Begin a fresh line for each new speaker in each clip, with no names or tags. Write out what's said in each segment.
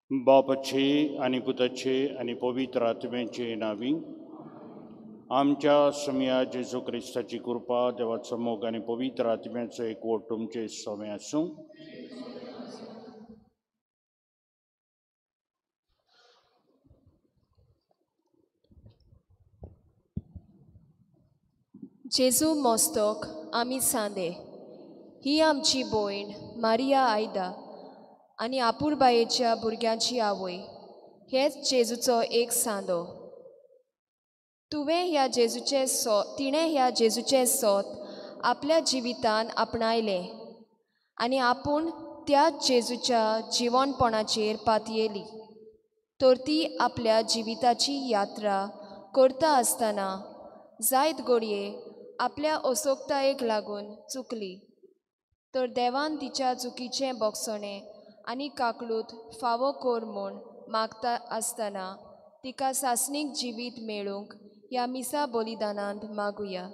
बापाचे आणि पुताचे आणि पवित्र आत्म्याचे नावी आमच्या समया जेजू ख्रिस्ताची कृपा देवाचो मोग आणि पवित्र आत्म्याचो एकवट तुमचे सोमे आसूं.
जेजू मोस्तोक आमी सांदे ही आमची भयण मारिया आयदा आनी आपुरबायेच्या भुरग्यांची आवय हेच जेजूचो एक सांदो. तिणें ह्या जेजूचे सोत आपल्या जिवितान आपणायलें आनी आपूण त्या जेजूच्या जिवणपणाचेर पातयेली. तर ती आपल्या जिविताची यात्रा करता आसतना जायत घडये आपल्या असोगतायेक लागून चुकली. तर देवान तिच्या चुकीचें बोगसणें आनी काकलूत फावो कर म्हूण मागता आसतना तिका सासणीक जिवीत मेळूंक ह्या मिसा बलिदानांत मागुया.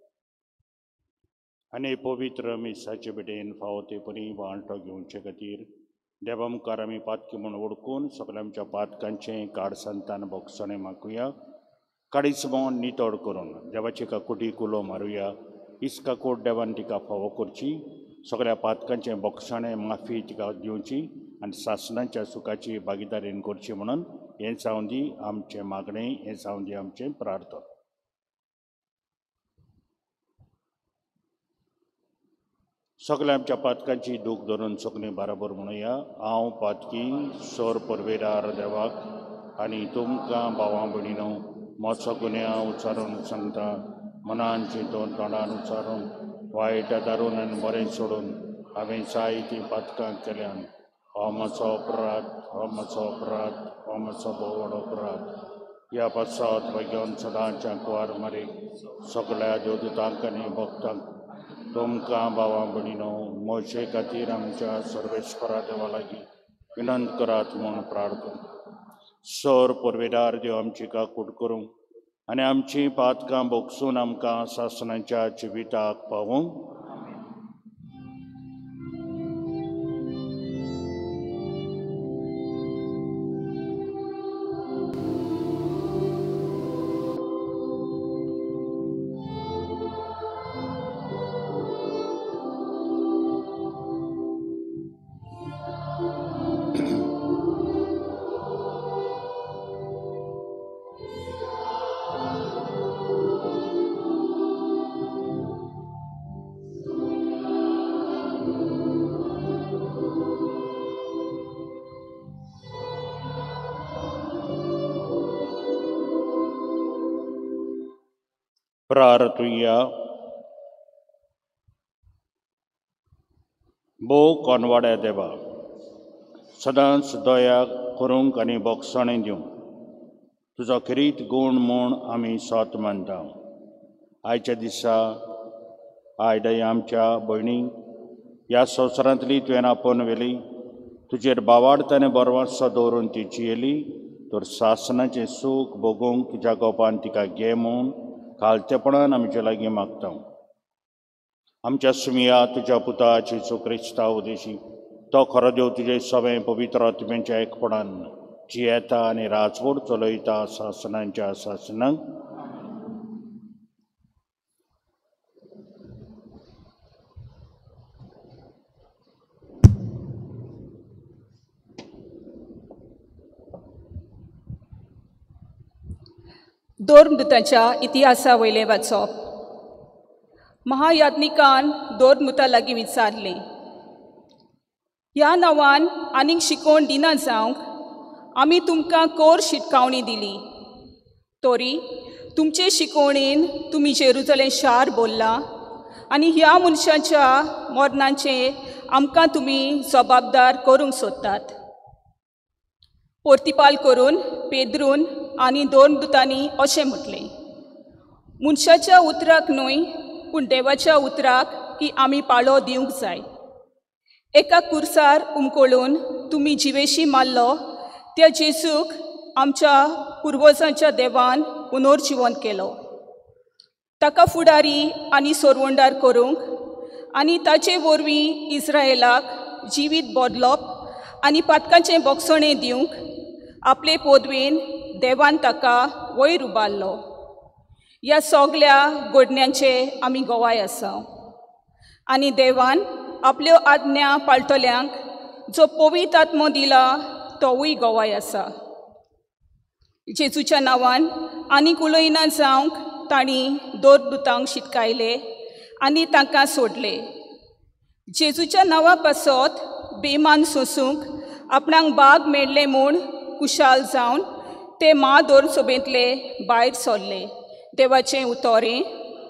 आनी पवित्र मिसाचे बेडेन फावो ते परी वाळटो घेवचे खातीर देवा मुखार आमी पातकी म्हूण ओळखून सगळ्या आमच्या पातकांचें काड संतान बोगसणें मागुया. काडीसमो नितोड करून देवाची काकुटी कुलो मारुया. इस्का कोट देवान तिका फावो करची. सगळ्या पातकांचें बोगसणें माफी तिका दिवची आनी सासणांच्या सुखाची भागीदारीन करची म्हणून हें जावंदी आमचें मागणें, हें जावंदी आमचें प्रार्थना. सगळ्या आमच्या पातकांची दूख धरून सगळीं बराबर म्हणुया. हांव पातकी सोर परवेरार देवाक आनी तुमकां भावां भयणीनो मोचो गुन्यांव उच्चारून सांगता. मनान चिंतून तोंडान उच्चारून वायट दारून आनी बरें सोडून हांवें जायतीं पातकां केल्यान हो म्हजो अपराध, हो म्हजो अपराध, हो म्हजो भोव व्हड अपराध. ह्या पासत घेवन सदांच्या कुवार मारीक सगळ्या देवदूतांक आनी भक्तांक तुमकां भावां भयणीनो मोचे खातीर आमच्या सर्वेस्परा देवा लागीं विनंत करात म्हूण प्रार्थना. सोर परवेदार देव आमची काकूट करूं आनी आमची पातकां बोगसून आमकां सासणाच्या जिविताक पावूंक. प्रार्थुया. भोव कोनवाड्या देवा, सदांच दया करूंक आनी बोगसणें दिवंक तुजो खरीत गूण म्हूण आमी सोत मानता. आयच्या दिसा आयदय आमच्या भयणीक ह्या संवसारांतली तुवें आपोवन व्हेली. तुजेर बावार्थ आनी बरवासो दवरून ती जियेली. तर सासणाचें सूख भोगूंक तुज्या गोपान तिका घे म्हूण खालतेपणान आमचे लागीं मागता. आमच्या सुमिया तुज्या पुता जेजू क्रिस्ता उदेशी तो खरो देव तुजे सवें पवित्र आत्म्याच्या एकपणान जियेता आनी राजवट चलयता सासणांच्या सासणांक.
दोर्मदूतांच्या इतिहासा वयलें वाचप. महायाज्ञिकान दोर्मदूता लागीं विचारलें, ह्या नांवान आनीक शिकोवण दिना जावंक आमी तुमकां कोर शिटकावणी दिली. तोरी तुमचे शिकोवणेन तुमी जेरुजलेम शार बोल्ला आनी ह्या मनशाच्या मरणाचे आमकां तुमी जबाबदार करूंक सोदतात. पोर्तिपाल करून पेद्रून आनी दोर्मदूतांनी अशें म्हटलें, मनशाच्या उतराक न्हय पूण देवाच्या उतराक की आमी पाळो दिवंक जाय. एका कुर्सार उमकोळून तुमी जिवेशी मारलो त्या जेजूक आमच्या पुर्वजांच्या देवान पुनर्जीवन केलो. ताका फुडारी आनी सोरवंडार करूंक आनी ताचे वरवीं इस्रायेलाक जिवीत बदलप आनी पातकाचें बोगसणें दिवंक आपले पोदवेन देवान ताका वयर उबारलो. ह्या सगल्या घडण्यांचे आमी गोवाय आसा. आनी देवान आपल्यो आज्ञा पाळटल्यांक जो पवित्र आत्मो दिला तोवूय गोवाय आसा. जेजूच्या नांवान आनीक उलयना जावंक तांणी दोरदुतांक शिटकायले आनी तांकां सोडले. जेजूच्या नांवा पासत बेमान सोंसूंक आपणाक बाग मेळ्ळे म्हूण कुशाल जावन ते म्हादोर सोबेंतले भायर सरले. देवाचें उतोरें.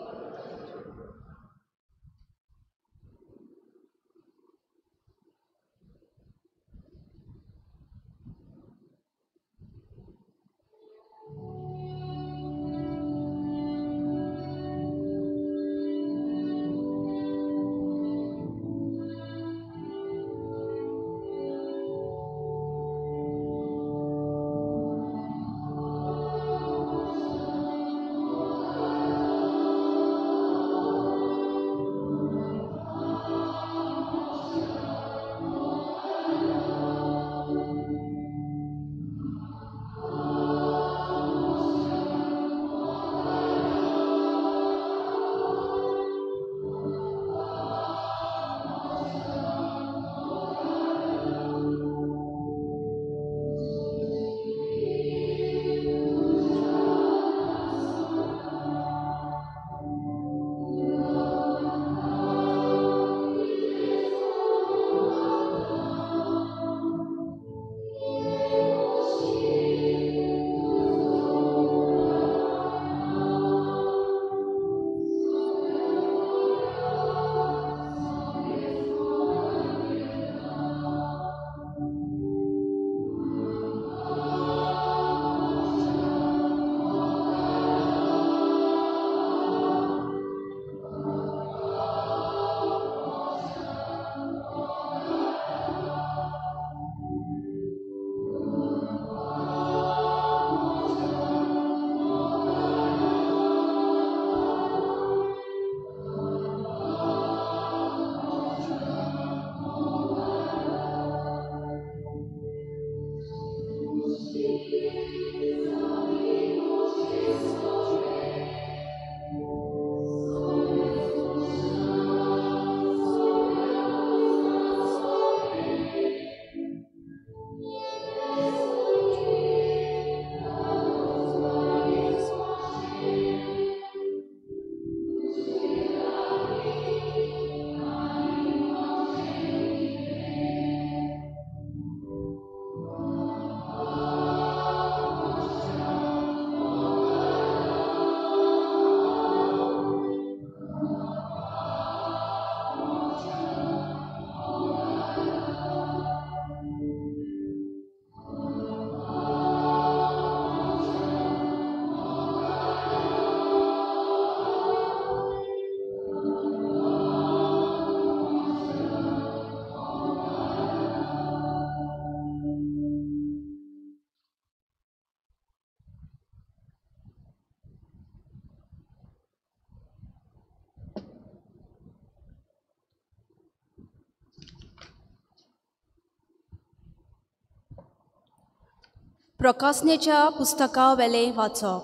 प्रकाशनेच्या पुस्तका वेलें वाचप.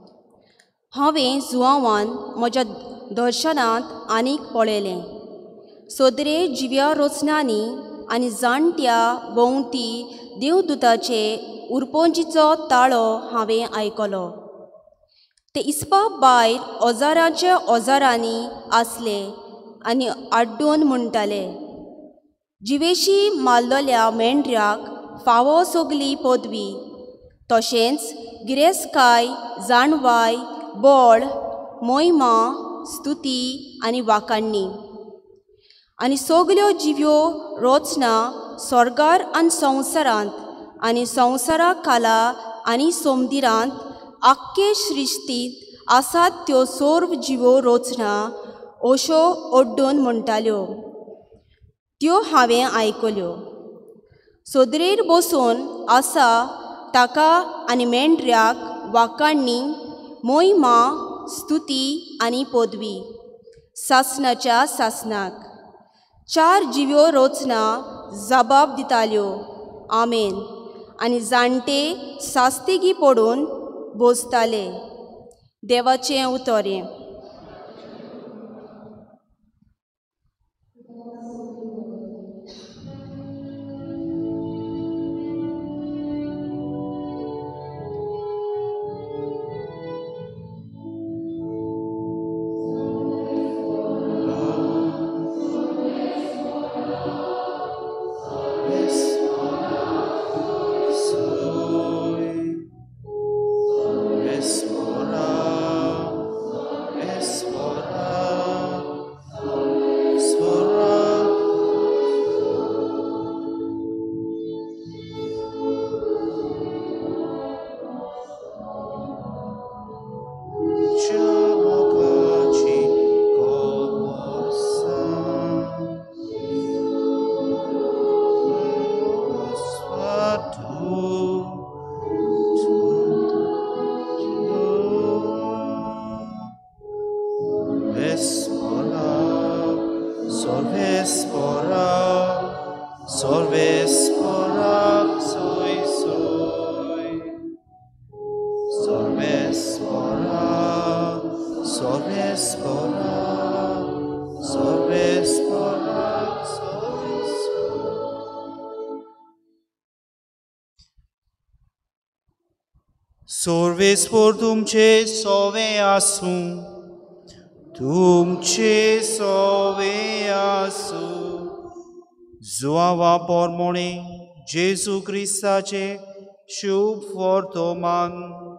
हांवें जुआंवान म्हज्या दर्शनांत आनीक पळयलें. सोदरे जिव्या रोचनांनी आनी जाणट्या भोंवती देवदुताचे उरपोंजीचो ताळो हांवें आयकलो. ते इसपा भायर ओजारांच्या ओजारांनी आसले आनी आड्डून म्हणटाले, जिवेशी मारलोल्या मेंढऱ्याक फावो सगली पदवी, तशेंच गिरेस्तकाय, जाणवाय, बोळ, मोहिमा, स्तुती आनी वाखाणणी. आनी सगल्यो जिव्यो रोचना स्वर्गार आनी संवसारांत आनी संवसारा खाला आनी सोमदिरांत आख्खे सृश्टींत आसात त्यो सर्व जिवो रोचना अश्यो ओड्डून म्हणटाल्यो. त्यो हांवें आयकल्यो. सोदरेर बसून आसा ताका आनी मेंढऱ्याक वाखाणणी, मोहिमा, स्तुती आनी पदवी सासणाच्या सासणाक. चार जिव्यो रोचना जबाब दिताल्यो आमेन आनी जाणटे सास्तिगी पडून बोसताले. देवाचें उतोरें.
Sorvespor तुमचे सोवे आसूं, तुमचे सोवे आसूं. जुआवा पोरमोणे जेजू क्रिस्ताचे शुभ वर्तमान.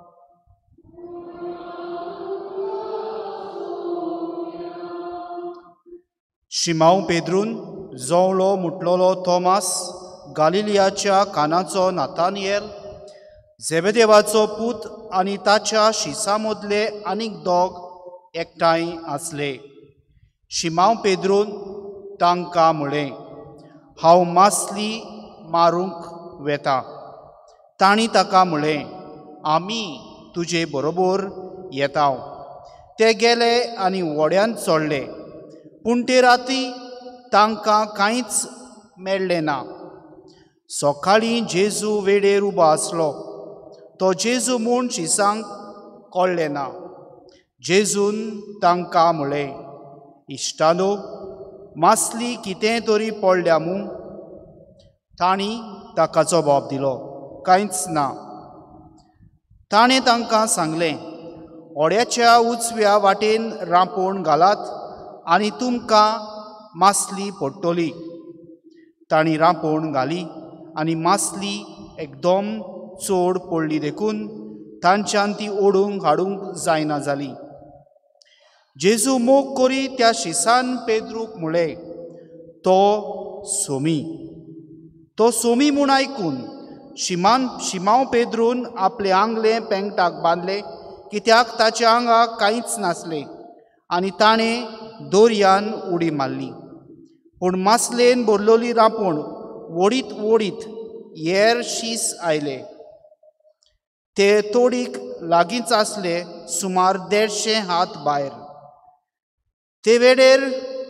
शिमाव पेद्रून जवळो मुटलोलो थोमास, गालिलियाच्या कानाचो नातानिएल, झेबेदेवाचो पूत आनी ताच्या शिसां मदले आनीक दोग एकठांय आसले. शिमाव पेद्रून तांकां म्हळें, हांव मासली मारूंक वेता. तांणी ताका म्हळें, आमी तुजे बरोबर येताव. ते गेले आनी व्हड्यान चडले, पूण ते राती तांकां कांयच मेळ्ळें ना. सकाळीं जेजू वेळेर उबो आसलो. तो जेजू म्हूण शिसांक कळ्ळें ना. जेजून तांकां म्हळें, इश्टानो, मासली कितें तरी पडल्या मूं? तांणी ताका जबाब दिलो, कांयच ना. ताणें तांकां सांगलें, ओड्याच्या उजव्या वाटेन रांपोण घालात आनी तुमकां मासली पडटली. तांणी रांपोण घाली आनी मासली एकदम चड पडली देखून तांच्यान ती ओडूंक हाडूंक जायना जाली. जेजू मोग करी त्या शिसान पेद्रूक म्हळें, तो सोमी. तो सोमी म्हूण आयकून शिमाव पेद्रून आपले आंगलें पेंगटाक बांदलें, कित्याक ताच्या आंगाक कांयच नासलें, आनी ताणें दोरयान उडी मारली. पूण मासलेन भरलोली रांपोण ओडीत ओडीत हेर शीस आयले. ते तोडीक लागींच आसले, सुमार 150 हात भायर. ते वेळेर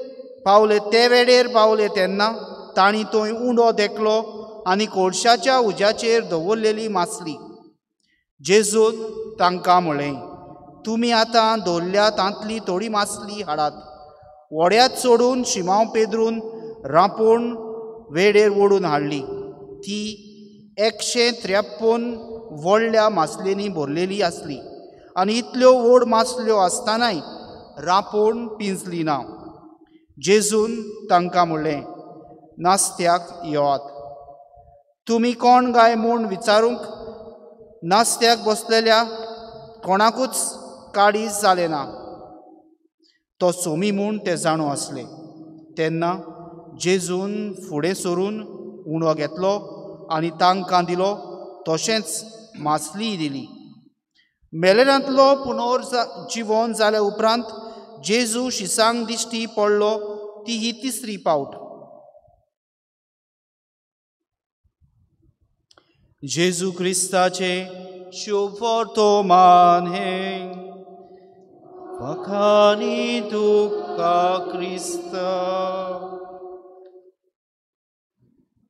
पावले तेन्ना तांणी थंय उंडो देखलो आनी कोळशाच्या उज्याचेर दवरलेली मासली. जेजून तांकां म्हळें, तुमी आतां दवरल्या तांतली थोडी मासली हाडात. व्हड्यात सोडून शिमाव पेद्रून रांपोण वेळेर ओडून हाडली. ती 153 व्हडल्या मासलेनी भरलेली आसली, आनी इतल्यो व्हड मासल्यो आसतनाय रांपोण पिंजली ना. जेजून तांकां म्हणलें, नास्त्याक येयात. तुमी कोण गाय म्हूण विचारूंक नास्त्याक बसलेल्या कोणाकूच काडीज जालें ना. तो सोमी म्हूण ते जाणू आसले. तेन्ना जेजून फुडें सरून उंडो घेतलो आनी तांकां दिलो, तशेंच मासलीय दिली. मेलेल्यांतलो पुनर्जीवन जाल्या उपरांत जेजू शिसांक दिश्टी पडलो, ती ही 3री पावट. जेजू क्रिस्ताचे शुभ वर्तमान हें. वखाणी तुका क्रिस्त.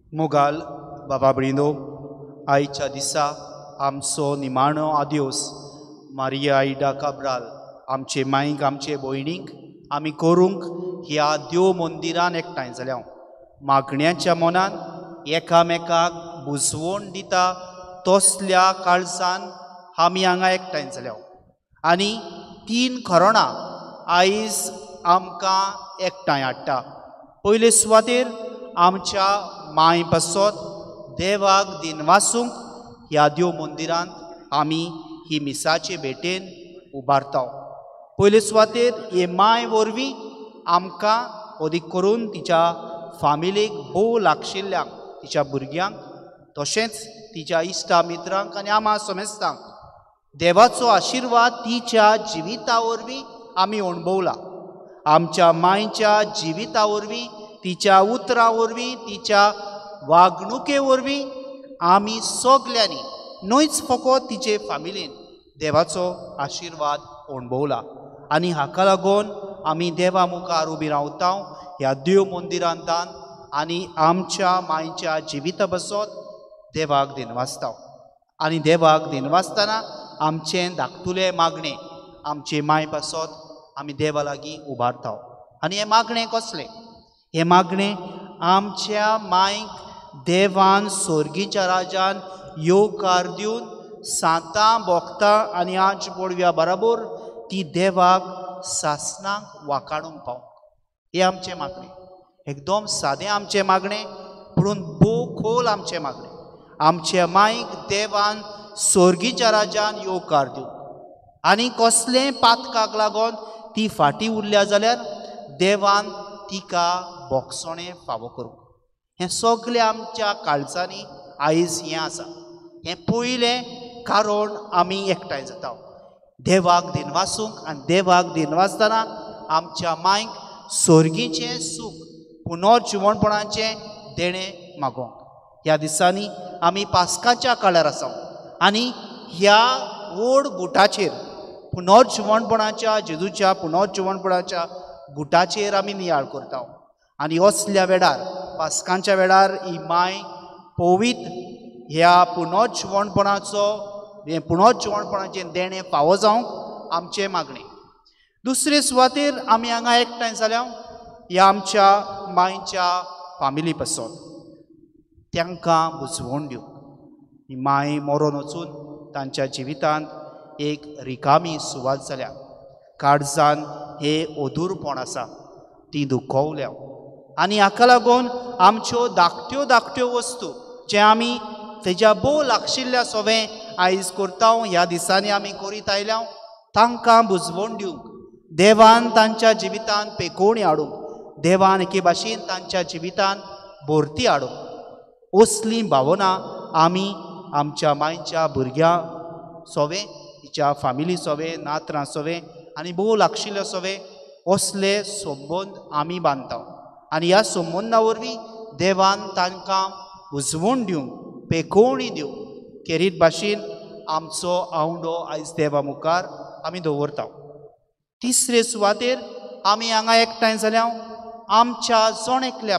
मोगाल बाबा भयणीनो, आयच्या दिसा आमचो निमाणो आदिवस मारिया आयडा काब्राल आमचे मांयक आमचे भयणीक आमी करूंक ह्या देव मंदिरान एकठांय जाल्या. मागण्याच्या मनान एकामेकाक बुजवण दिता तसल्या काळजान आमी हांगा एकठांय जाल्या. आनी 3 करोनां आयज आमकां एकठांय हाडटा. पयले सुवातेर आमच्या मांय पासत देवाक दिनवासूंक ह्या देव मंदिरांत आमी ही मिसाचे भेटेन उबारता. पयले सुवातेर हे मांय वरवीं आमकां अदीक करून तिच्या फामिलीक भोव लागशिल्ल्यांक तिच्या भुरग्यांक तशेंच तिच्या इश्टा मित्रांक आनी आमा समेस्तांक देवाचो आशिर्वाद तिच्या जिविता वरवीं आमी अणभवला. आमच्या मांयच्या जिविता वरवीं तिच्या उतरां वरवीं तिच्या वागणुके वरवीं आमी सगल्यांनी न्हयच फकत तिचे फामिलीन देवाचो आशिर्वाद अणभवला. आनी हाका लागून आमी देवा मुखार उबी रावता ह्या देव मंदिरांतान आनी आमच्या मांयच्या जिविता बसत देवाक दिनवासता. आनी देवाक दिनवासतना आमचें धाकटुलें मागणें आमचे मांय पासत आमी देवा लागीं उबारता. आनी हें मागणें कसलें? हें मागणें आमच्या मांयक देवान सर्गीच्या राजान येवकार दिवन सातां भोगतां आनी आज पडव्या बराबर ती देवाक सासणांक वाकाडूंक पावंक. हें आमचें मागणें. एकदम सादें आमचें मागणें, पुणून भोव खोल आमचें मागणें. आमच्या मांयक देवान सर्गीच्या राजान येवकार दिवंक आनी कसलेंय पातकाक लागून ती फाटीं उरल्या जाल्यार देवान तिका बोगसणें फावो करूंक. हें सगलें आमच्या काळजांनी आयज हें आसा. हें पयलें कारण आमी एकठांय जाता देवाक दिनवासूंक. आनी देवाक दिनवासतना आमच्या मांयक सर्गीचें सूख पुनर्जिवणपणाचें देणें मागोवंक. ह्या दिसांनी आमी पास्काच्या काळार आसा आनी ह्या व्हड गुटाचेर पुनर्जिवणपणाच्या जेजूच्या पुनर्जिवणपणाच्या गुटाचेर आमी नियाळ करता. आनी असल्या वेळार पास्कांच्या वेळार ही मांय पवित्र ह्या पुनर्जिवणपणाचें देणें फावो जावंक आमचें मागणें. दुसरे सुवातेर आमी हांगा एकठांय जाल्या ह्या आमच्या मांयच्या फामिली पासत तांकां बुजवण दिवंक. ही मांय मरून वचून तांच्या जिवितांत एक रिकामी सुवात जाल्या. काळजान हे ओदूरपण आसा ती दुखवल्या. आनी हाका लागून आमच्यो धाकट्यो वस्तू जे आमी तेज्या भोव लागशिल्ल्या सवें आयज करता ह्या दिसांनी आमी करीत आयल्या तांकां बुजवण दिवंक. देवान तांच्या जिवितांत पेखोवणी हाडूंक. देवान एके भाशेन तांच्या जिवितांत भरती हाडूंक. असली भावना आमी आमच्या मांयच्या भुरग्यां सोवे तिच्या फामिली सोवे नात्रां सोवे आनी भोव लागशिल्ले सोवे असले संबंद आमी बांदता. आनी ह्या संबंदा वरवीं देवान तांकां उजवण दिवंक पेखोवणी दिवंक खेरीत भाशेन आमचो आवडो आयज देवा मुखार आमी दवरता. तिसरे सुवातेर आमी हांगा एकठांय जाल्या आमच्या जोणेकल्या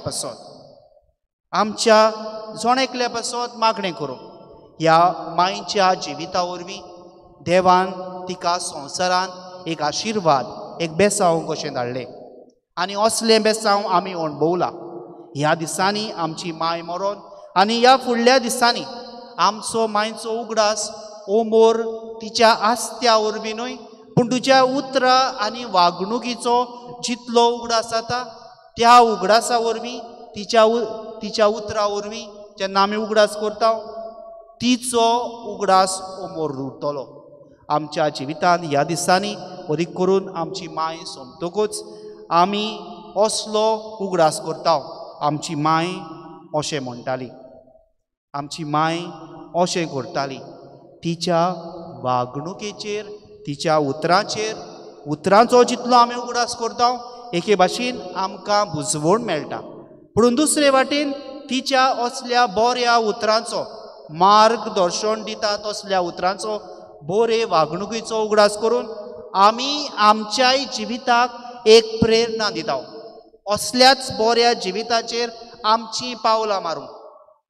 पासत मागणें करूंक. ह्या मांयच्या जिविता वरवीं देवान तिका संवसारान एक आशिर्वाद एक बेसांव कशें धाडलें आनी असलें बेसांव आमी अणभवला. ह्या दिसांनी आमची मांय मरोन आनी ह्या फुडल्या दिसांनी आमचो मांयचो उगडास ओमोर तिच्या आस्त्या वरवीं न्हय पूण तुज्या उतरां आनी वागणुकीचो जितलो उगडास जाता त्या उगडासा वरवीं तिच्या उतरां वरवीं जेन्ना आमी उगडास करता तिचो उगडास ओमोर उरतलो. आमच्या जिवितांत ह्या दिसांनी अदीक करून आमची मांय सोंपतकूच आमी असलो उगडास करता. आमची मांय अशें म्हणटाली, आमची मांय अशें करताली. तिच्या वागणुकेचेर तिच्या उतरांचो जितलो आमी उगडास करता एके भाशेन आमकां बुजवण मेळटा. पूण दुसरे वाटेन तिच्या असल्या बऱ्या उतरांचो मार्गदर्शन दिता तसल्या उतरांचो बरे वागणुकीचो उगडास करून आमी आमच्याय जिविताक एक प्रेरणा दिता. असल्याच बऱ्या जिविताचेर आमची पावलां मारूंक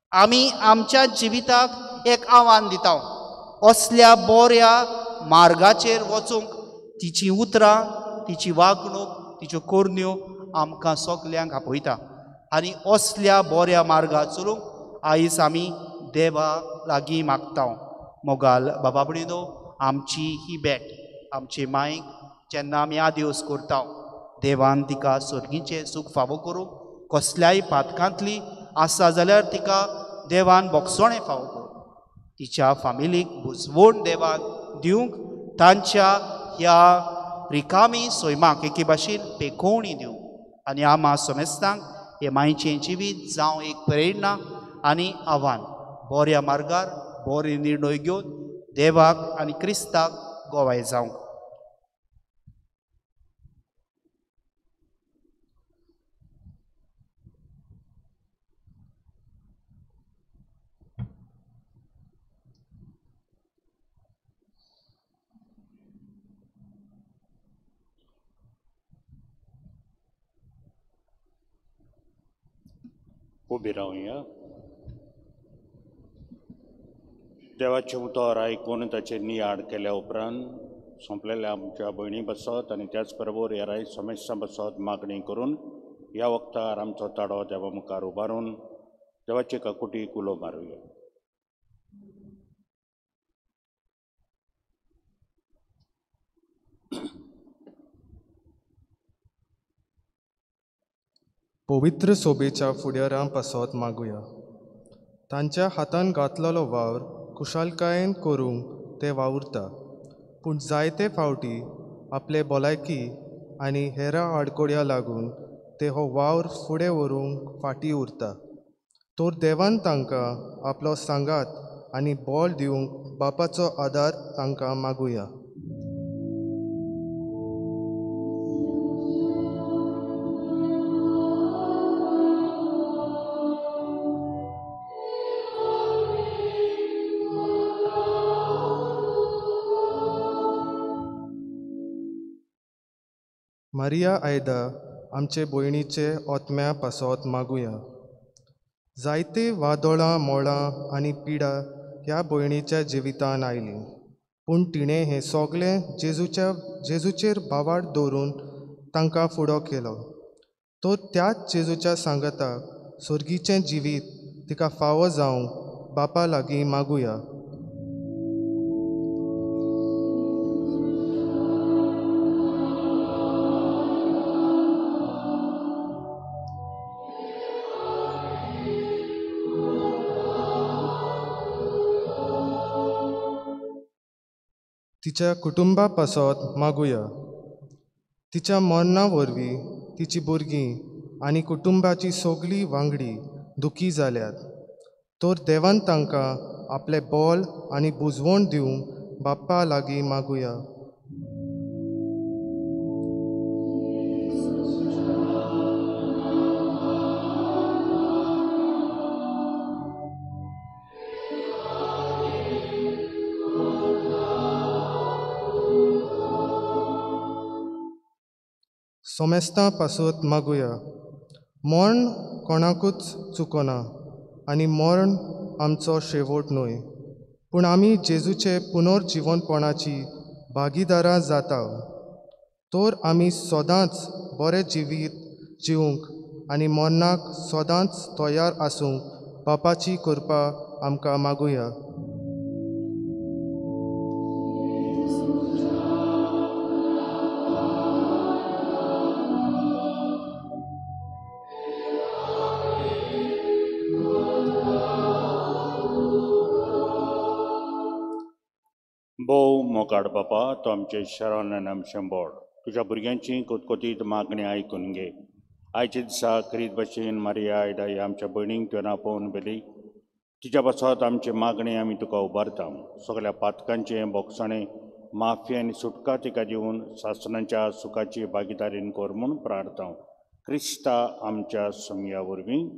आमी आमच्या जिविताक एक आव्हान दिता असल्या बऱ्या मार्गाचेर वचूंक तिची उतरां तिची वागणूक तिच्यो कोरन्यो आमकां सगल्यांक आपयता आनी असल्या बऱ्या मार्गार चलूंक आयज आमी देवा लागीं मागता मोगाल बाबा भयणीनो आमची ही भेट आमचे मायक जेन्ना आमी आदिवस करता देवान तिका सर्गीचें सूख फावो करूंक कसल्याय पातकांतली आसा जाल्यार तिका देवान बोगसोणें फावो करूंक तिच्या फामिलीक बुजवण देवान दिवंक तांच्या ह्या रिकामी सैमाक एके भाशेन पेखोवणी दिवंक आनी आमा सोमेस्तांक हे मायेचें जिवीत जावं एक प्रेरणा आनी आव्हान बऱ्या मार्गार बरे निर्णय घेवन देवाक आनी क्रिस्ताक गोवाय जावंक.
उबी रावया. देवाचें उतर आयकून ताचे नियाड केल्या उपरांत सोंपलेल्या आमच्या भयणी बसत आनी त्याच बरोबर हेरांय समेस्तां बसत मागणी करून ह्या वक्तार आमचो ताडो देवा मुखार उबारून देवाचे काकुटीक उलो मारुया.
पवित्र सोबेच्या फुडारां पासत मागुया. तांच्या हातान घातलेलो वावर कुशालकायेन करूंक ते वावुरता पूण जायते फावटी आपले भलायकी आनी हेरां आडकोड्या लागून ते हो वावर फुडें व्हरूंक फाटीं उरता. तर देवान तांकां आपलो सांगात आनी बोल दिवंक बापाचो आदार तांकां मागुया. मारिया आयदा आमचे भयणीचे ओतम्या पासत मागुया. जायते वादोळां मोळां आनी पिडा ह्या भयणीच्या जिवितान आयलीं पूण तिणें हें सोगलें जेजूचेर बावाड दवरून तांकां फुडो केलो. तो त्याच जेजूच्या सांगाताक सर्गीचें जिवीत तिका फावो जावंक बापा लागीं मागुया. तिच्या कुटुंबा पासत मागुया. तिच्या मरणा वरवीं तिची भुरगीं आनी कुटुंबाची सोगलीं वांगडी दुखी जाल्यात. तर देवान तांकां आपले बोल आनी बुजवण दिवंक बाप्पा लागीं मागुया. सोमेस्तां पासत मागुया. मरण कोणाकूच चुकोना आनी मरण आमचो शेवट न्हय पूण आमी जेजूचे पुनर्जिवनपणाची भागीदारां जाता. तर आमी सदांच बरें जिवीत जिवंक आनी मरणाक सदांच तयार आसूंक बापाची कृपा आमकां मागुया.
भोव मोगाड बापा, तो आमचे शरण आनी आमचें बोड. तुज्या भुरग्यांची कोतकोतीत मागणी आयकून घे. आयच्या दिसा करीत भाशेन मारिया आयदा ह्या आमच्या भयणीक तुवें आपोवन बेली. तिच्या पासत आमची मागणी आमी तुका उबारता. सगळ्या पातकांचें बोगसणें माफी आनी सुटका तिका दिवन सासणाच्या सुखाची भागीदारीन कोर म्हूण प्रार्थना. क्रिस्ता आमच्या समया वरवीं.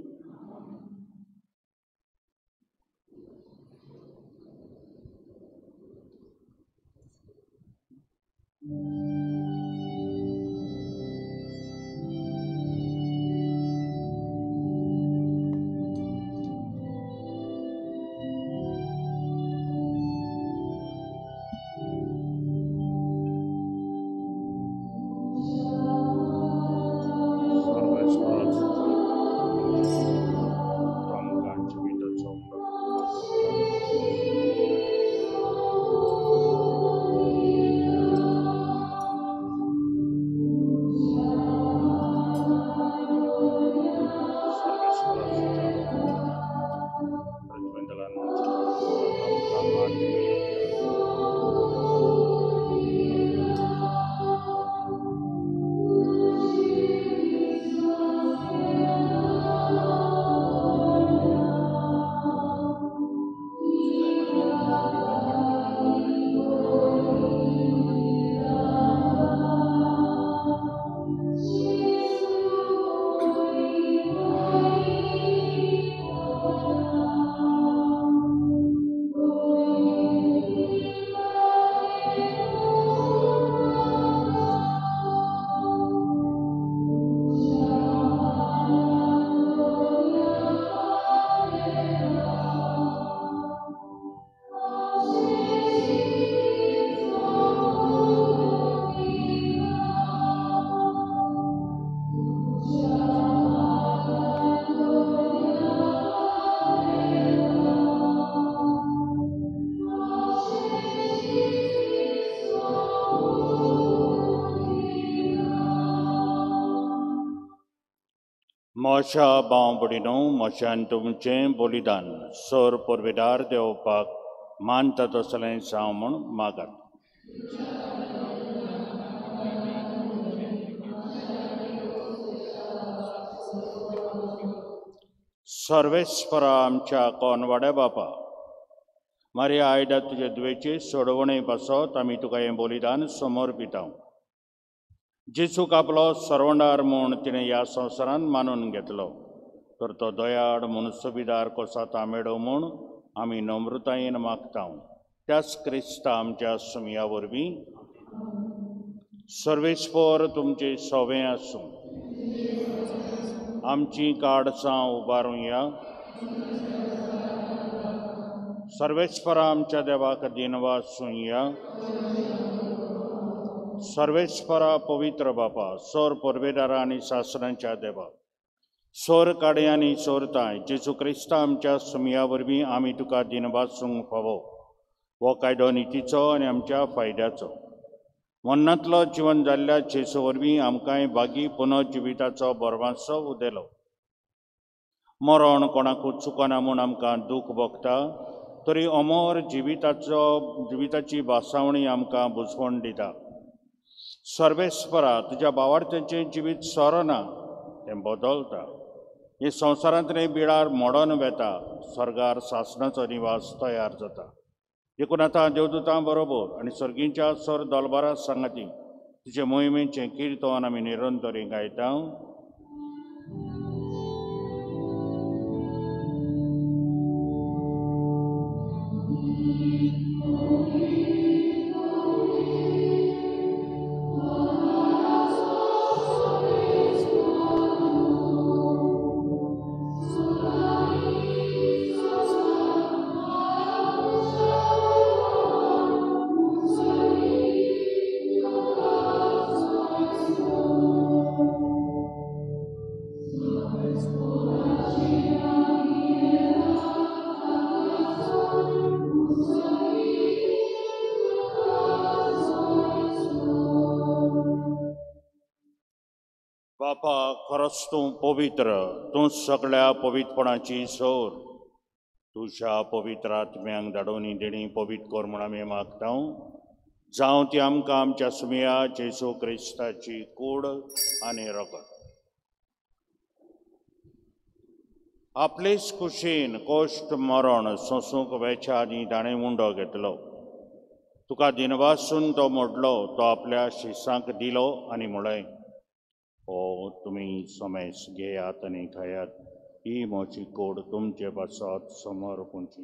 अशा भाव भयणीनो, म्हज्यान तुमचें बलिदान सोर परबेदार देवपाक मानता तसलें जावं म्हूण मागात. सर्वेस्परा आमच्या कोनवाड्या बापा, मारिया आयदा तुजे दुवेची सोडवणे पासत आमी तुका हें बलिदान समर्पिता. जेजूक आपलो सर्वंडार म्हूण तिणें ह्या संवसारांत मानून घेतलो, तर तो दयाळ म्हूण सुबेदार कोसाता मेळो म्हूण आमी नम्रतायेन मागता. त्याच क्रिस्ता आमच्या सुमया वरवीं सर्वेस्पर तुमचे सोवें आसूं. आमची काडसां उबारूया. सर्वेस्परा आमच्या देवाक दिनवास सुया. सर्वेस्परा पवित्र बापा, सोर परबेदारा आनी सासणांच्या देवा, सोर काडे आनी सोरताय जेजू क्रिस्ता आमच्या सुमया वरवीं आमी तुका दिनवासूंक फावो. हो कायदो नितीचो आनी आमच्या फायद्याचो. मरणांतलो जिवन जाल्ल्या जेजू वरवीं आमकांय बागी पुनर्जिविताचो बरवांसो उदेलो. मरण कोणाकूच चुकना म्हूण आमकां दूख भोगता, तरी अमर जिविताची भासावणी आमकां बुजवण दिता. सर्वेस्परा, तुज्या भावार्थ्याचें जिवीत सोरना, तें बदलता. हे संवसारांतले बिळार मोडोन वेता, स्वर्गार सासणाचो निवास तयार जाता. देखून आतां देवदूतां बरोबर आनी सर्गींच्या सर दलबारा सांगाती तुजे मोहिमेचें किर्तन आमी निरंतरी गायता. बापा, खरोच तूं पवित्र, तूं सगळ्या पवित्रपणाची सोर. तुज्या पवित्र आत्म्यांक धाडोनी देणी पवित्र कर म्हूण आमी मागता. जावं ती आमकां आमच्या सुमया जेजू क्रिस्ताची कूड आनी रगत. आपलेच कुशीन कोश्ट मरण सोंसूंक वेचा आनी ताणें उंडो घेतलो. तुका दिनवासून तो मोडलो, तो आपल्या शिसांक दिलो आनी म्हळें, हो तुमी सोमेस घेयात आनी खायात, ही म्हजी कूड तुमचे पासत समर्पूंची.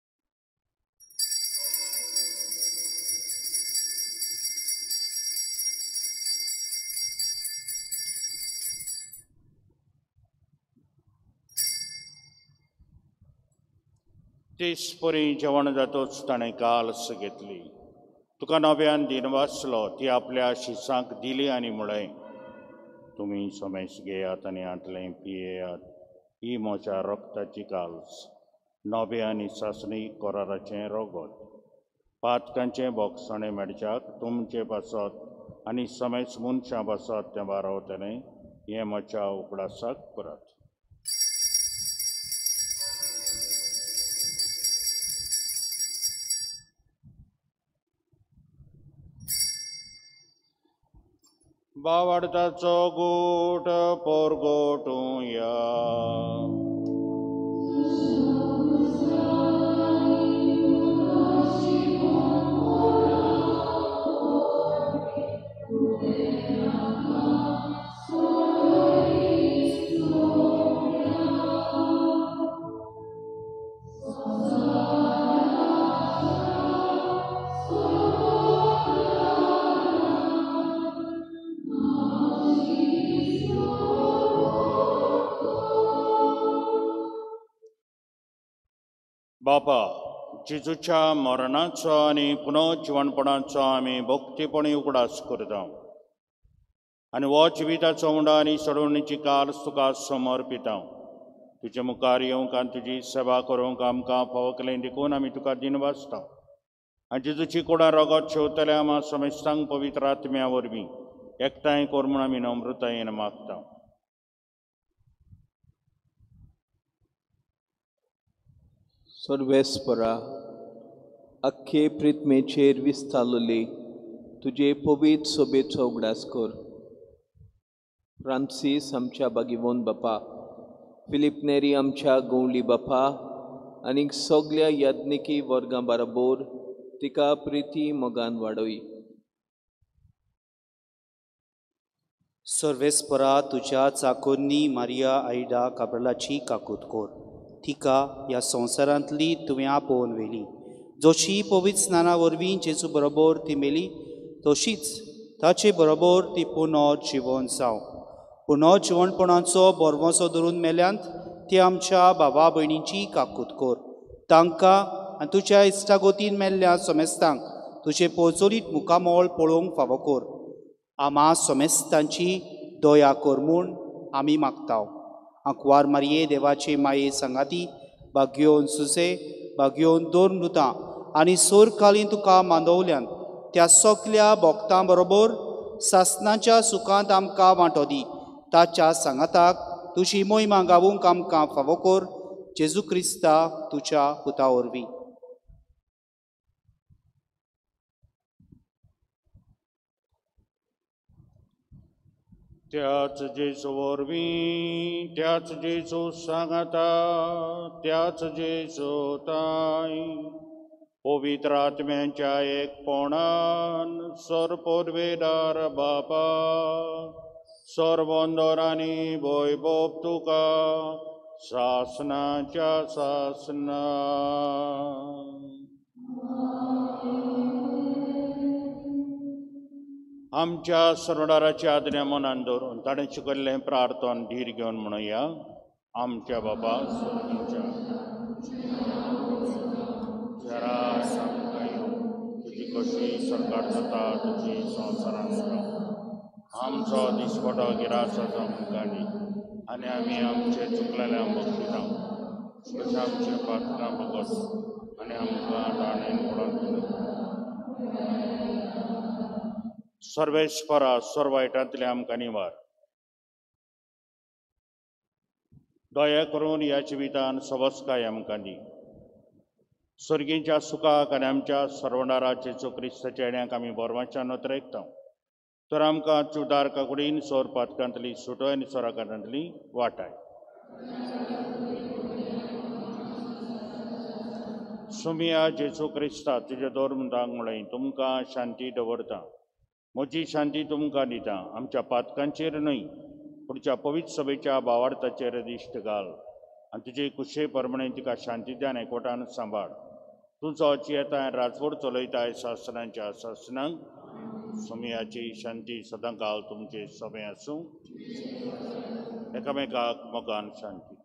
तिसपरी जेवण जातूच ताणें काल्स घेतली. तुका नव्यान दिनवासलो, ती आपल्या शिसांक दिली आनी म्हळें, तुमी सोमेस घेयात आनी आटलें पियेयात, ही म्हज्या रक्ताची काल्स, नवे आनी सासणी कोराराचें रगत. पातकांचें बोगसणें मेडच्याक तुमचे पासत आनी सोमेस मनशां पासत तें वारवतलें, हें म्हज्या उगडासाक करात. बावाडताचो गोट पोरगोटूया. बापा, जेजूच्या मरणाचो आनी पुनर्जिवणपणाचो आमी भक्तीपणी उगडास करता आनी हो जिविताचो उंडा आनी सडवणीची काल्स तुका समर्पिता. तुजे मुखार येवंक आनी तुजी सेवा करूंक आमकां फावो केलें देखून आमी तुका दिनवासता. आनी जेजूची कुडां रगत शेवतल्या आमा समेस्तांक पवित्र आत्म्या वरवीं एकठांय कर म्हूण आमी नम्रतायेन मागता.
सर्वेस्परा अख्खे प्रितमेचेर विस्तारलेले तुझे पवित्र सोबेचो उगडास कर. फ्रांसीस आमच्या बागिवोन बापा, फिलिप नेरी आमच्या गवळी बापा आनी सगळ्या याज्ञिकी वर्गां बरोबर तिका प्रिती मोगान वाडय.
सर्वेस्परा तुझ्या चाकोनी मारिया आयडा काब्रलाची काकूत कोर. तिका ह्या संवसारांतली तुवें आपोवन व्हेली. जशी पवित्र स्नाना वरवीं जेजू बरोबर ती मेली तशीच ताचे बरोबर ती पुनोत जिवन जावं. पुनोत जिवणपणाचो बोरवोसो धरून मेल्यांत ती आमच्या भावा भयणींची काकूत कोर. तांकां आनी तुज्या इश्टागोतीन मेल्ल्या सोमेस्तांक तुजे पोचोलीत मुखामोळ पळोवंक फावो कोर. आम्हा सोमेस्तांची दया कोर म्हूण आमी मागताव. आंकवार मारये देवाचे माये सांगाती भाग्योन सुसे भाग्योन दोन मृतां आनी सोर कालीन तुका मांदवल्यान त्या सगल्या भोगतां बरोबर सासणाच्या सुखांत आमकां वांटो दी. ताच्या सांगाताक तुजी मोहिमा गावूंक आमकां फावो कोर. जेजू क्रिस्ता तुज्या पुता वरवीं.
त्याच जेजू वरवीं त्याच जेजू सांगाता त्याच जेजू ताय पवित्र आत्म्याच्या एकपणान सर्पोर्वेदार बापा सर्वोंदर आनी वैभव तुका शासनाच्या शासना. आमच्या सरदाराची आज्ञा मनान दवरून ताणें शिकयल्लें प्रार्थन धीर घेवन म्हणुया. आमच्या बाबा जरा तुजी कशी सरकार जाता तुजी संवसारान जाता. आमचो दिसपटो गिरासाचो आमकां दी आनी आमी आमचे चुकलेल्या भक्तीराव तशें आमचे पातकां बगस आनी आमकां दाणेन पडोंक सर्वेस्परा सर्वायटांतले आमकां निवार. दया करून ह्या जिवितान सबस्काय आमकां दी. सर्गीच्या सुखाक आनी आमच्या सर्वनाराचे जेजू क्रिस्ताच्या येण्याक आमी बोरवांच्यान नोतरेकता. तर आमकां चुडार काकुडीन सोर पातकांतली सुटय आनी सोराकांतली वाटाय. सुमिया जेजू क्रिस्ता तुज्या दोरमंतांक म्हळें तुमकां शांती दवरता. म्हजी शांती तुमकां दिता. आमच्या पातकांचेर न्हय पुढच्या पवित्र सभेच्या भावार्थाचेर दिश्ट घाल आनी तुजे कुशे परमणे तिका शांतीत्यान एकवटान सांबाळ. तुजो अची येताय राजवट चलयताय शासनाच्या शासनांक. सुमियाची शांती सदांकाल तुमचे सभे आसूं. एकामेकाक मोगान शांती.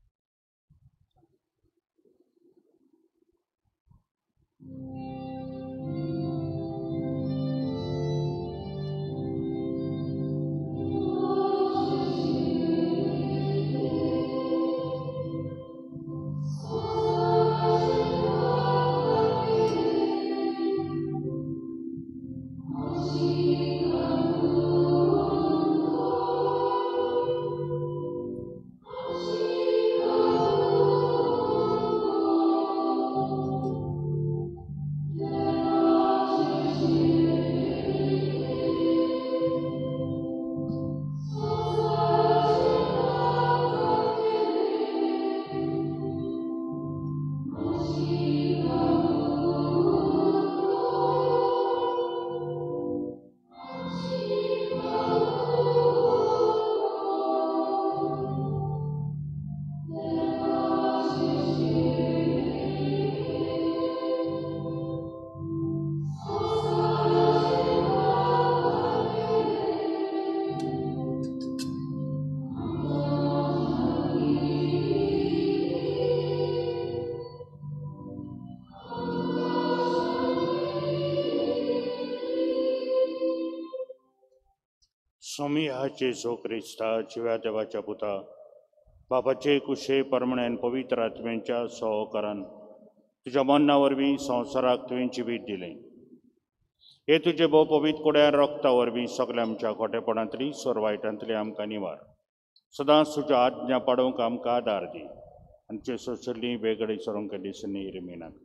स्वामी हा जेजू क्रिस्ता जिव्या देवाच्या पुता बापाचे कुशे परमणेन पवित्र आत्म्याच्या सहकारान तुझ्या मन्ना वरवीं संवसाराक तुवें जिवीत दिलें. हे तुजे भोव पवित्र कोड्या रक्ता वरवीं सगल्या आमच्या खोटेपणांतली सोरवायटांतली आमकां निवार. सदांच तुज्या आज्ञा पाडूंक आमकां आदार दी आमचे सोसली वेगळे सोरोंक दिसनी रिमिनाका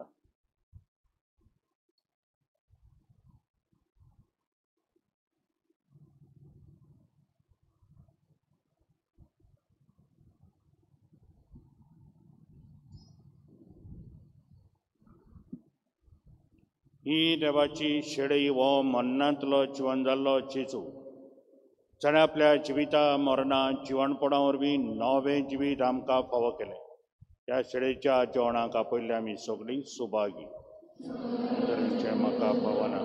ही देवाची शेळी वो मन्नांतलो जिवन जाल्लो जेजू जाणें आपल्या जिविता मरणा जिवणपणा वरवीं नवें जिवीत आमकां फावो केलें ह्या शेळेच्या जेवणाक आपयल्ली आमी सगळीं सुभागी तरेचे म्हाका पावना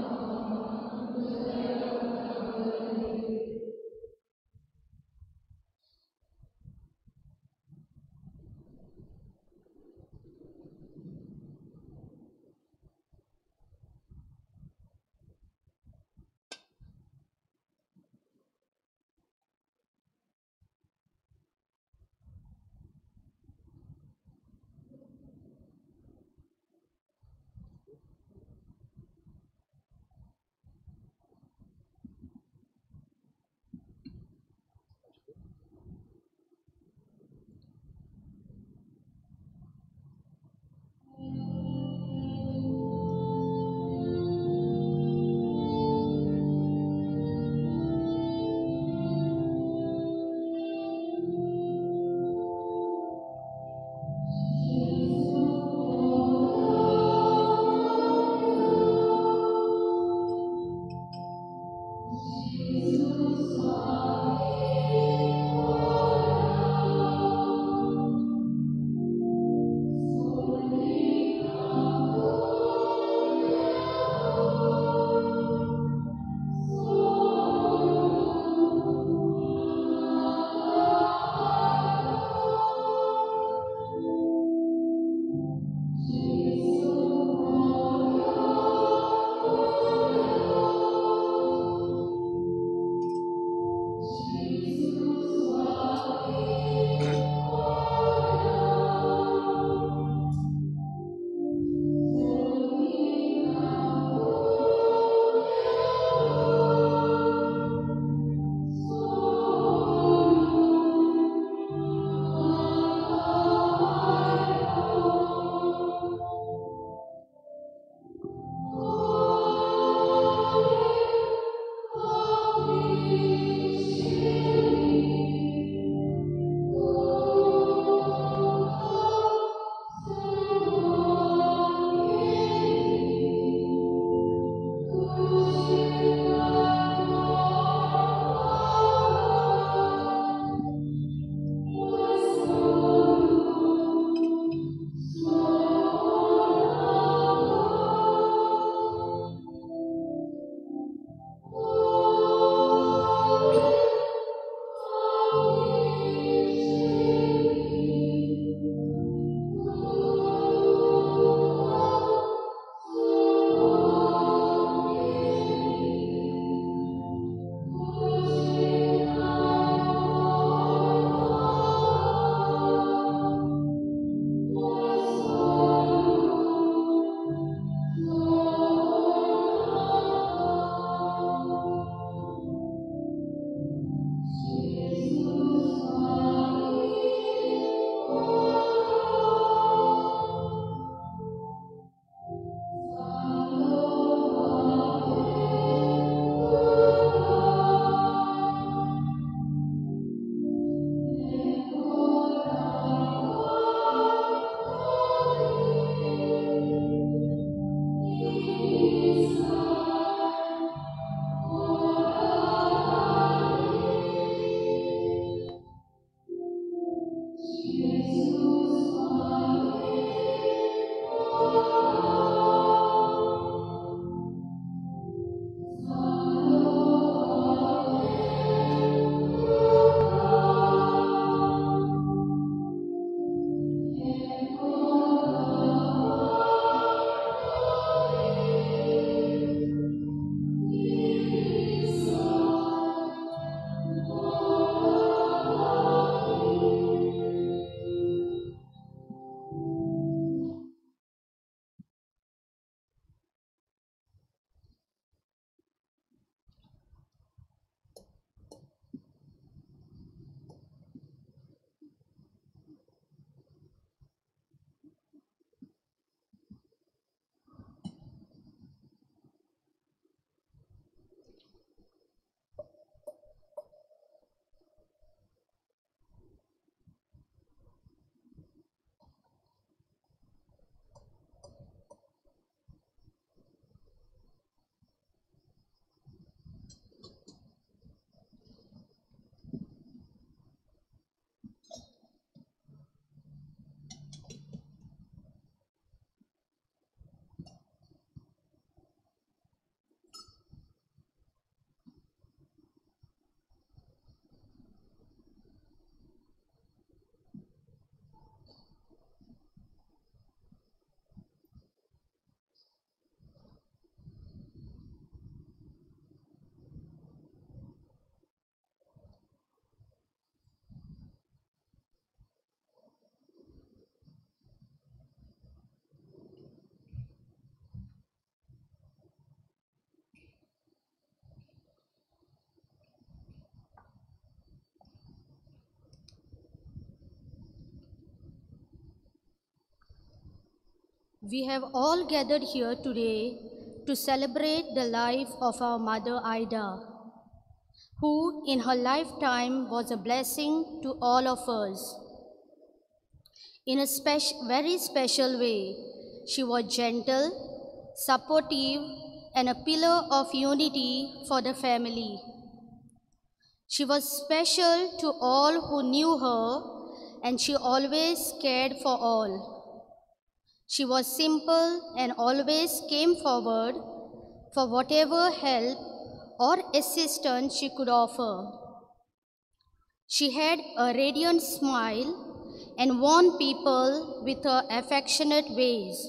We have all gathered here today to celebrate the life of our mother Ida, who in her lifetime was a blessing to all of us. In a very special way, she was gentle, supportive, and a pillar of unity for the family. She was special to all who knew her, and she always cared for all. She was simple and always came forward for whatever help or assistance she could offer. She had a radiant smile and won people with her affectionate ways.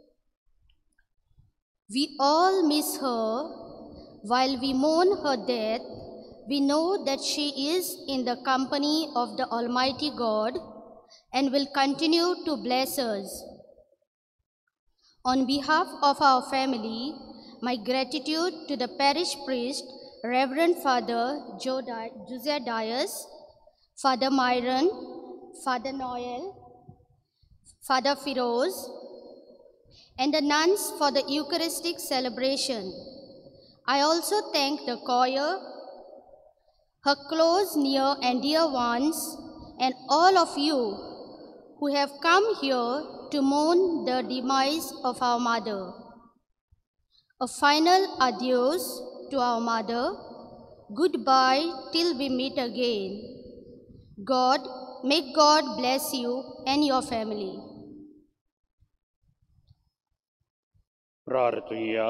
We all miss her. While we mourn her death, we know that she is in the company of the Almighty God and will continue to bless us. On behalf of our family, my gratitude to the parish priest, Reverend Father Jose Dias, Father Myron, Father Noel, Father Firoz, and the nuns for the Eucharistic celebration. I also thank the choir, her close, near, and dear ones, and all of you who have come here to mourn the demise of our mother. A final adios to our mother. Goodbye till we meet again. May God bless you and your family.
प्रार्थया.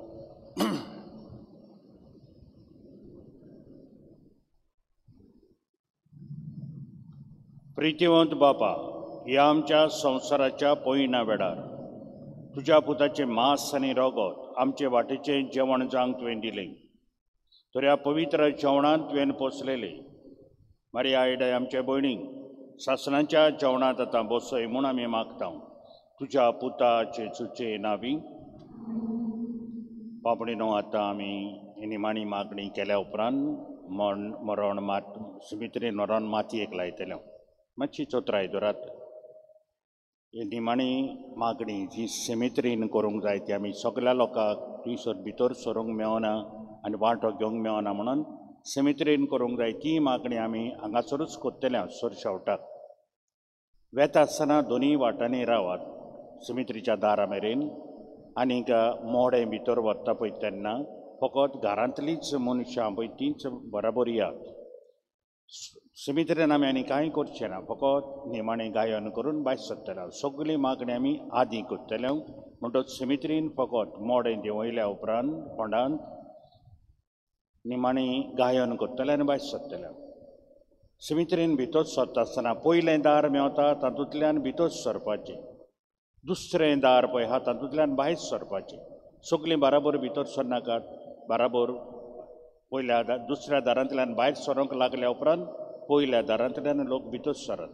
प्रितीवंत बापा, ह्या आमच्या संवसाराच्या पयल्या वेळार तुज्या पुताचें मांस आनी रगत आमचे वाटेचें जेवण जावंक तुवें दिलें. तर ह्या पवित्र जेवणांत तुवें पोसलेलें मारिया आयडा आमचे भयणीक सासणाच्या जेवणांत आतां बसय म्हूण आमी मागता. तुज्या पुता जेजूचे नांवी. बाबडीनो, आतां आमी ही निमाणी मागणी केल्या उपरांत मरण सिमित्रीन व्हरोन मातयेक लायतले. मातशी चोत्राय दोरात. ही निमाणी मागणी जी सिमित्रीन करूंक जाय ती आमी सगल्या लोकांक थंयसर भितर सरूंक मेळना आनी वांटो घेवंक मेळना म्हणून सिमित्रीन करूंक जाय ती मागणी आमी हांगासरूच कोत्तल्या सरशेवटाक. वेता आसतना दोनूय वाटांनी रावात सिमित्रीच्या दारा मेरेन. आनीक मोडें भितर वता पळय तेन्ना फकत घरांतलींच मनशां पळय तींच बराबर या. सिमित्रीन आमी कांय करचें ना, फकत निमाणें गायन करून भायर सरतले. सगळी मागणी आमी आदीं करतले. म्हणटच सिमित्रीन फकत मोडें देंवयल्या उपरांत फोंडांत निमाणी गायन करतले आनी भायर सरतले. सिमित्रीन भितर सरता आसतना पयलें दार मेवता तातूंतल्यान भितर सरपाचें. दुसरें दार पळय आहा तातूंतल्यान भायर सरपाचें. सगळीं बराबर भितर सरनाकात. बराबर पयल्या दुसऱ्या दारांतल्यान भायर सरोंक लागल्या उपरांत पयल्या दारांतल्यान लोक भितर सरत.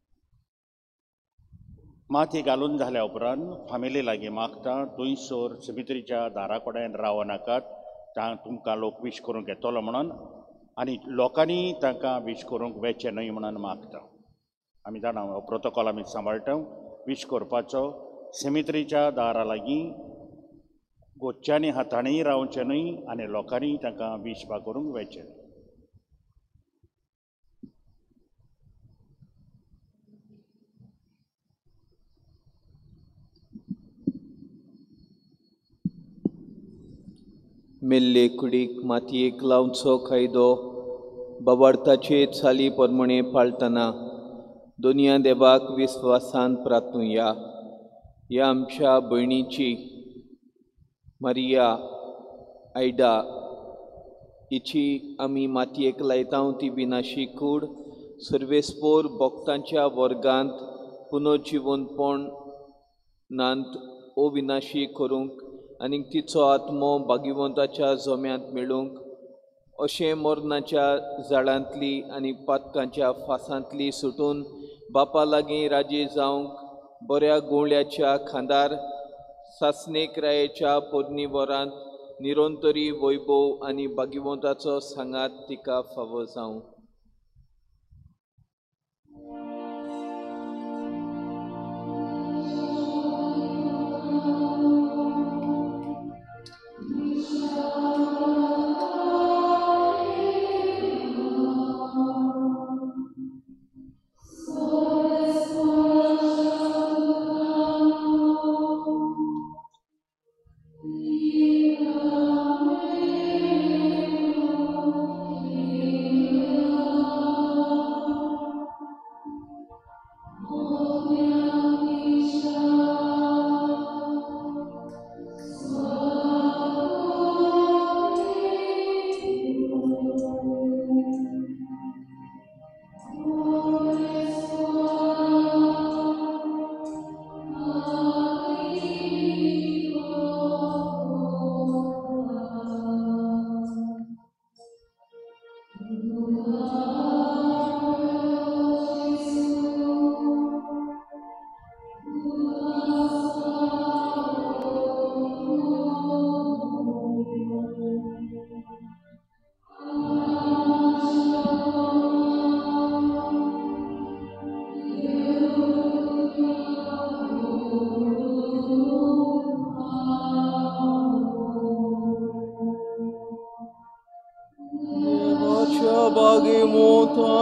माती घालून जाल्या उपरांत फामिली लागीं मागता थंयसर सिमित्रीच्या दारा कडेन रावनाकात. तुमकां लोक विश करूंक येतलो म्हणून आनी लोकांनी तांकां विश करूंक वेचें न्हय म्हणून मागता. आमी जाणा हो प्रोटोकॉल आमी सांबाळटा. विश करपाचो सिमित्रीच्या दारा लागीं गोच्च्यांनी हाताळी रावचें न्हय आनी लोकांनी तांकां विश करूंक वेचें.
मेल्ले कुडीक मातयेक लावचो कायदो बाबार्थाचे चाली प्रमाणे पाळतना दोनया देवाक विस्वासान प्रार्थुया. ह्या आमच्या भयणीची मारिया आयडा हिची आमी मातयेक लायता ती विनाशी कूड सर्वेस्पोर भक्तांच्या वर्गांत पुनर्जिवनपण नांत अविनाशी करूंक आनी तिचो आत्मो भागिवंताच्या जोम्यांत मेळूंक अशें मरणाच्या जाळांतली आनी पातकांच्या फासांतली सुटून बापा लागीं राजी जावंक बऱ्या गुवळ्याच्या खांदार सासणेक रायेच्या पोरणी वरांत निरंतरी वैभव आनी भागिवंताचो सांगात तिका फावो जावं.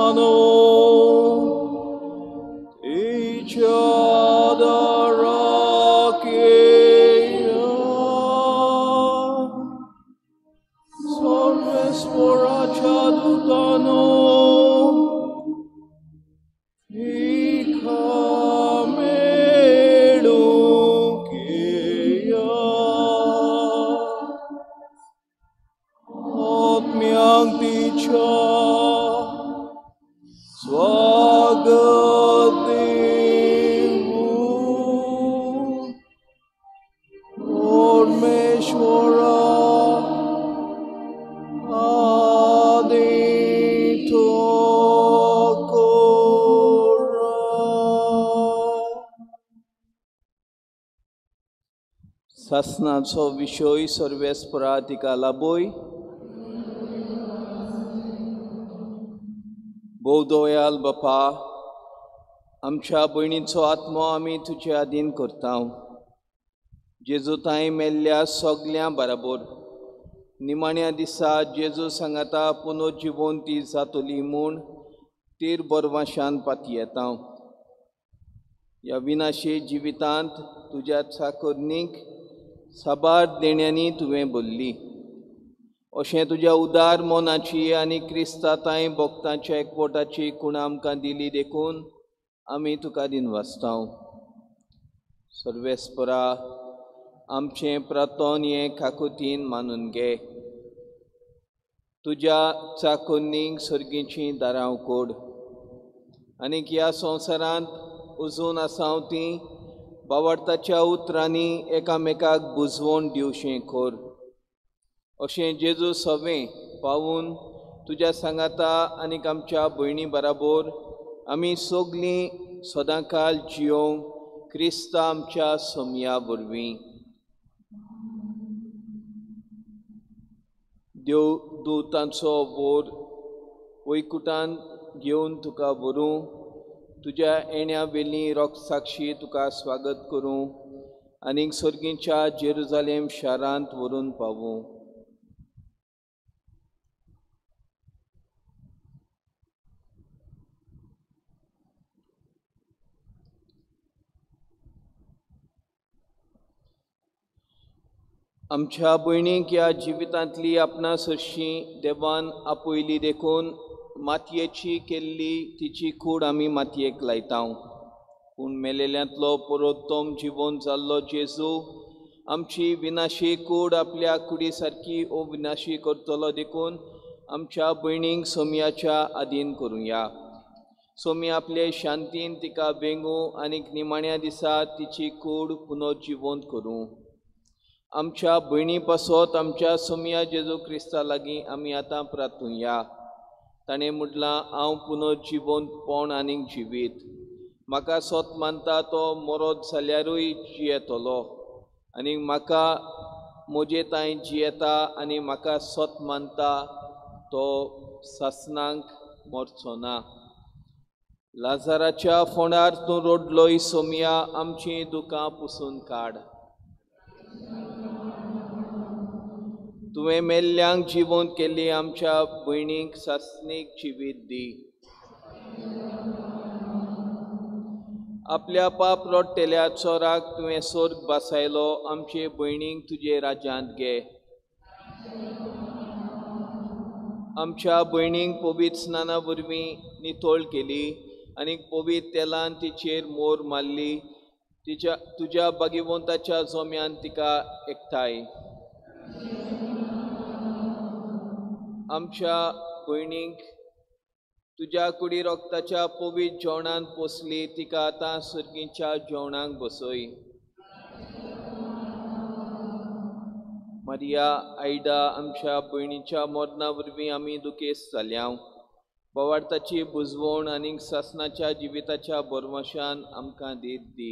stano ichadarakia sorvespora chadutano ikamelukia Atmyang ticha Swagadevu Ormeshwara Adito Kora. Sasnaco विषय सर्वेस्पराधिका लाभोय बोधोयाल बापा आमच्या भयणीचो आत्मो आमी तुज्या अधीन करता जेजू ताई मेल्ल्या सगळ्यां बराबर निमाण्या दिसा जेजू सांगाता पुनर्जिवंती जातली म्हूण तीर बरवाशान पाती येता ह्या विनाशी जिवितांत तुज्या चाकरणीक साबार देण्यांनी तुवें भरली अशें तुज्या उदार मोनाची आनी क्रिस्ताताय भक्तांच्या एकवटाची खूण आमकां दिली देखून आमी तुका दिनवासता सर्वेस्परा आमचें प्रार्थन हें काकुतीन मानून घे तुज्या चाकरणीक सर्गीची दारां उगड आनी ह्या संवसारांत उजून आसाव तीं भावार्थाच्या उतरांनी एकामेकाक बुजवण दिवचें कर अशें जेजू सवें पावून तुज्या सांगाता आनी आमच्या भयणी बराबर आमी सगळीं सदांकाळ जियोंक क्रिस्ता आमच्या सोमया वरवीं देव दूतांचो वर वैकुंठांत घेवन तुका व्हरूं तुज्या येण्या वेली रोखसाक्षी तुका स्वागत करूं आनी सर्गीच्या जेरुजालेम शारांत व्हरून पावूं आमच्या भयणीक ह्या जिवितांतली आपणास हरशीं देवान आपयली देखून मातयेची केल्ली तिची कूड आमी मातयेक लायता पूण मेलेल्यांतलो परतोम जिवंत जाल्लो जेजू आमची विनाशी कूड आपल्या कुडी सारकी विनाशी करतलो देखून आमच्या भयणीक सोमयाच्या अधीन करुया सोमी आपले शांतीन तिका वेंगू आनी निमाण्या दिसा तिची कूड पुनर्जिवंत करूं आमच्या भयणी पासत आमच्या सोमया जेजू क्रिस्ता लागीं आमी आतां प्रार्थुया ताणें म्हटलां हांव पुनर्जिवंतपण आनीक जिवीत म्हाका सोत मानता तो मरत जाल्यारूय जियेतलो आनी म्हाका म्हजे ताई जियेता आनी म्हाका सोत मानता तो सासणांक मरचो ना लाजाराच्या फोंडार तूं रोडलोय सोमया आमचीं दुकां पुसून काड तुवें मेल्ल्यांक जिवंत केल्ली आमच्या भयणीक सासणीक जिवीत दी आपल्या पाप रोडटेल्या चोराक तुवें सोर्ग बसायलो आमचे भयणीक तुजे राज्यांत घे आमच्या भयणीक पवित्र स्नाना वरवीं नितोळ केली आनी पवित्र तेलान तिचेर मोर मारली तुज्या भागिवंताच्या जोम्यान तिका एकठांय आमच्या भयणीक तुज्या कुडी रोगताच्या पवित्र जेवणांत पोसली तिका आतां सर्गीच्या जेवणाक बसय मारिया आयडा आमच्या भयणीच्या मरना वरवीं आमी दुखेस्त जाल्या पवार्थाची बुजवण आनी सासणाच्या जिविताच्या बरवशान आमकां दीत दी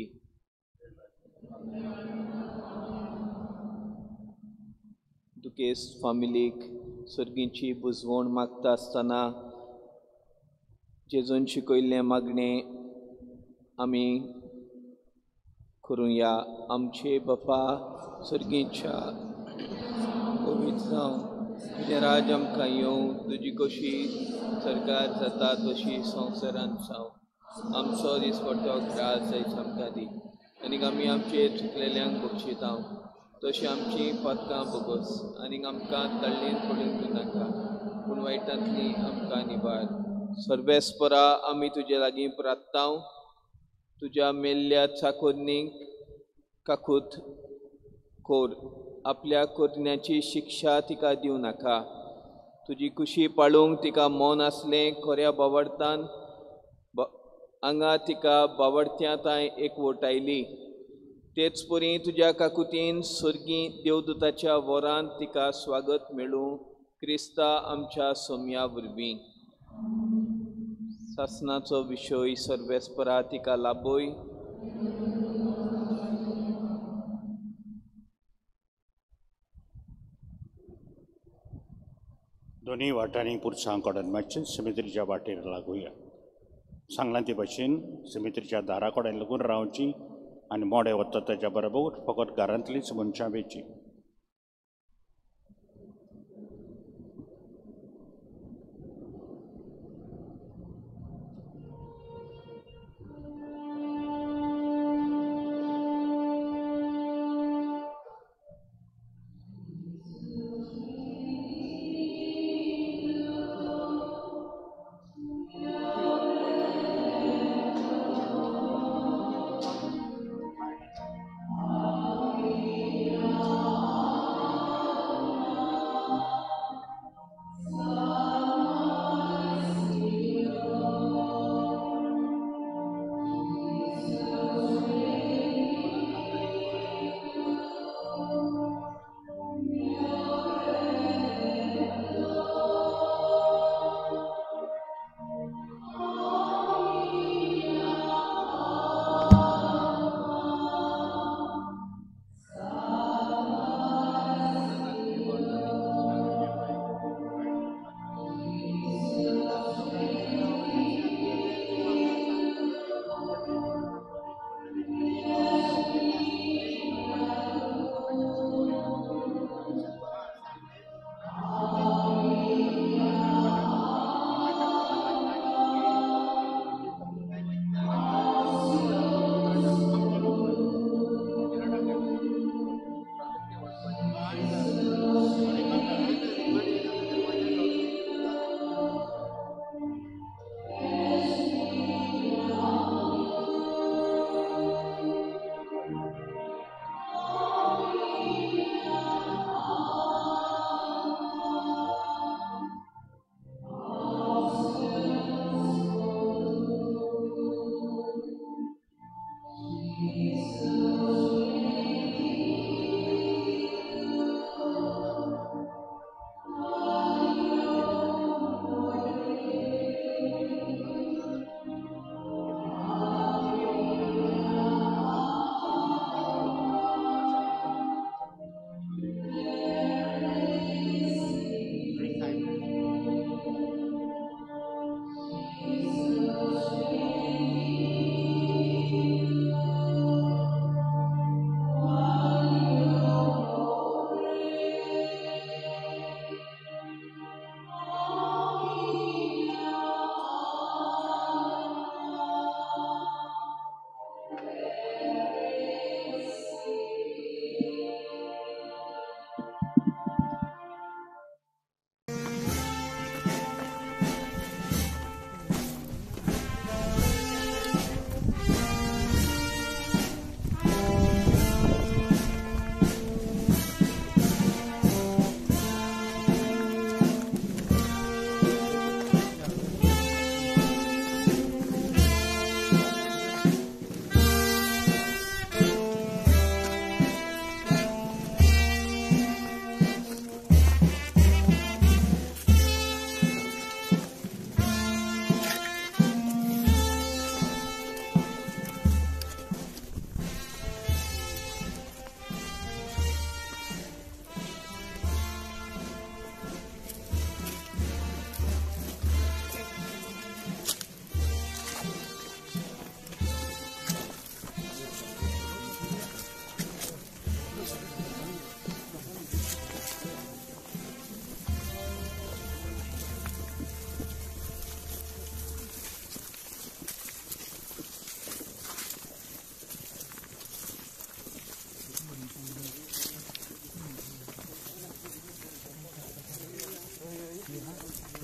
दुखेस्त फामिलीक सर्गीची बुजवण मागता आसतना जेजून शिकयल्लें मागणें आमी करुया आमचे बापा सर्गीच्या पवित्र जावं तुझे राज आमकां येवं तुजी कशी सरकार जाता तशी संवसारांत जावं आमचो दिसपट्टो ग्रास आयज आमकां दी आनी आमी आमचे चुकलेल्यांक बक्षितांव तशी आमची पथकां बोगस आनी आमकां तळ्ळेन पडूंक दिनाका पूण वायटांतली आमकां निबार सर्वेस्परा आमी तुजे लागीं प्रार्थनाव तुज्या मेल्ल्या चाकोन्नीक काकूत कोर आपल्या कोरण्याची शिक्षा तिका दिवं नाका तुजी कुशी पाळूंक तिका मौन आसलें खऱ्या बावडतान हांगा तिका बावडत्यांताय एकवटायली तेच परी तुज्या काकुतीन सर्गी देवदूताच्या वरांत तिका स्वागत मेळूं क्रिस्ता आमच्या सोम्या वरवीं सासणाचो विशय सर्वेस्परा तिका लाबय
दोन्ही वाटांनी पुरसां कोडन मातशें सिमेत्रीच्या वाटेर लागुया सांगलां ते भाशेन सिमेत्रीच्या दारा कडेन लागून रावची आनी मोडे वता ताच्या बरोबर फकत घरांतलींच मनशां वेची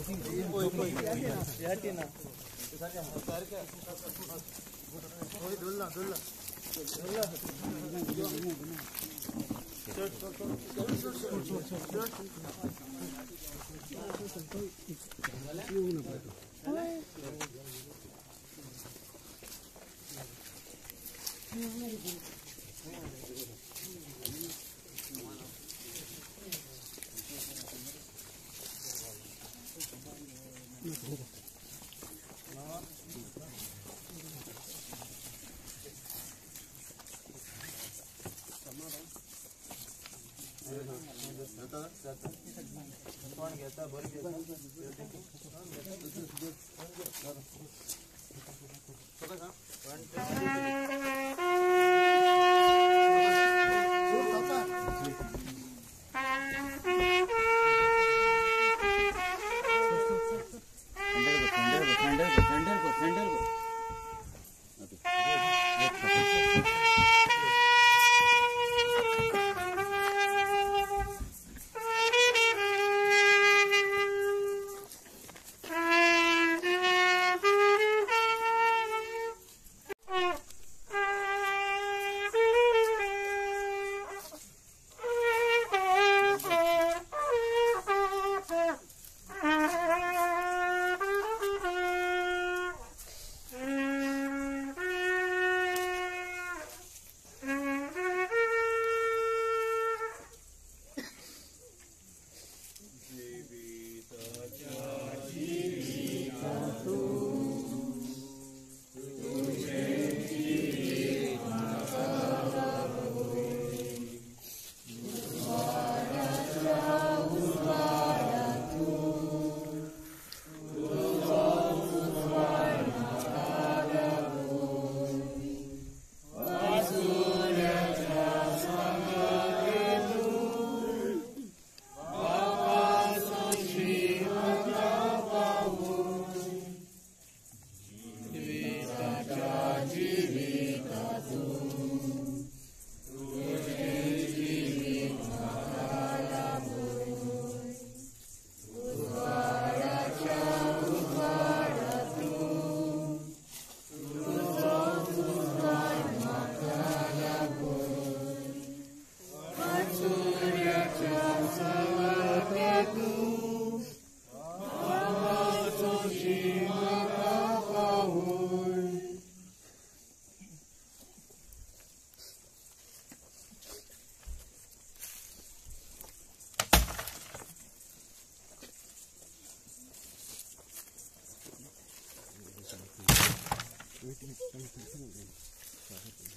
Waiting.